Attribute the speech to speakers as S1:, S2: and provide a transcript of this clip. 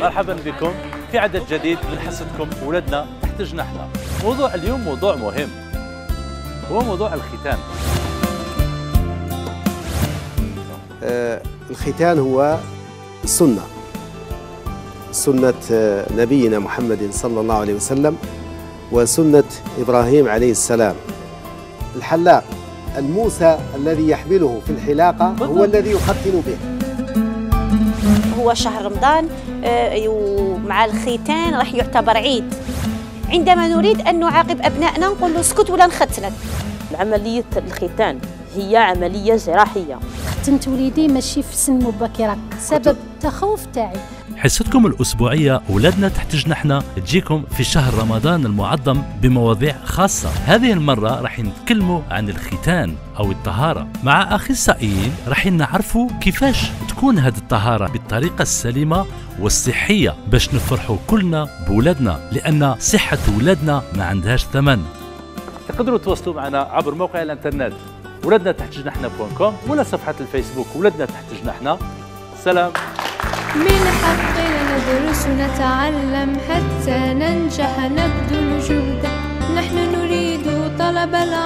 S1: مرحبا بكم في عدد جديد من حصتكم ولدنا تحت جناحنا. موضوع اليوم موضوع مهم، هو موضوع الختان.
S2: الختان هو سنة نبينا محمد صلى الله عليه وسلم وسنة إبراهيم عليه السلام. الحلاق الموسى الذي يحمله في الحلاقة هو الذي يختن به.
S3: هو شهر رمضان ومع الختان راح يعتبر عيد. عندما نريد أن نعاقب أبنائنا نقول له اسكت ولا نختنك.
S4: عملية الختان هي عملية جراحية.
S5: ختنت وليدي ماشي في سن مبكرة سبب تخوف تاعي.
S1: حصتكم الأسبوعية ولادنا تحت جناحنا تجيكم في شهر رمضان المعظم بمواضيع خاصة. هذه المرة راح نتكلموا عن الختان أو الطهارة مع أخصائيين راح نعرفوا كيفاش تكون هذه الطهارة بالطريقة السليمة والصحية باش نفرحوا كلنا بولادنا، لأن صحة ولادنا ما عندهاش ثمن. تقدروا تواصلوا معنا عبر موقع الانترنت ولدنا تحت جناحنا.com ولا صفحة الفيسبوك ولدنا تحت جناحنا. سلام.
S6: من حقنا ندرس ونتعلم حتى ننجح نبذل جهدا. نحن نريد طلب العلم